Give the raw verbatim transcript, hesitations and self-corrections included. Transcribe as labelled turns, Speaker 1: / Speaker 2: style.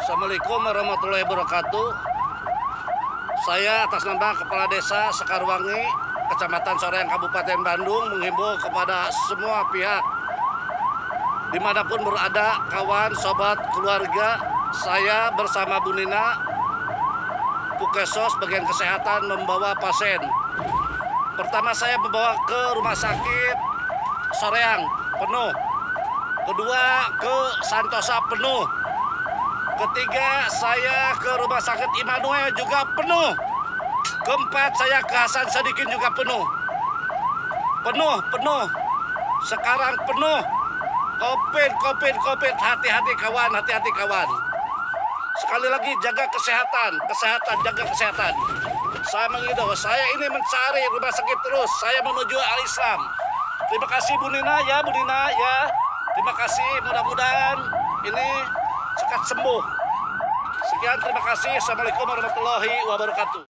Speaker 1: Assalamualaikum warahmatullahi wabarakatuh. Saya atas nama Kepala Desa Sekarwangi, Kecamatan Soreang, Kabupaten Bandung, menghimbau kepada semua pihak dimanapun berada, kawan, sobat, keluarga, saya bersama Bu Nina, Pukesos bagian kesehatan membawa pasien. Pertama saya membawa ke rumah sakit Soreang penuh, kedua ke Santosa penuh, ketiga saya ke rumah sakit Immanuel juga penuh, keempat saya ke Hasan Sadikin juga penuh, penuh, penuh, sekarang penuh. Covid, Covid, Covid, hati-hati kawan, hati-hati kawan. Sekali lagi jaga kesehatan, kesehatan, jaga kesehatan. Saya mengimbau, saya ini mencari rumah sakit terus, saya menuju Al-Islam. Terima kasih Bu Nina ya, Bu Nina ya. Terima kasih, mudah-mudahan ini cepat sembuh. Sekian, terima kasih. Assalamualaikum warahmatullahi wabarakatuh.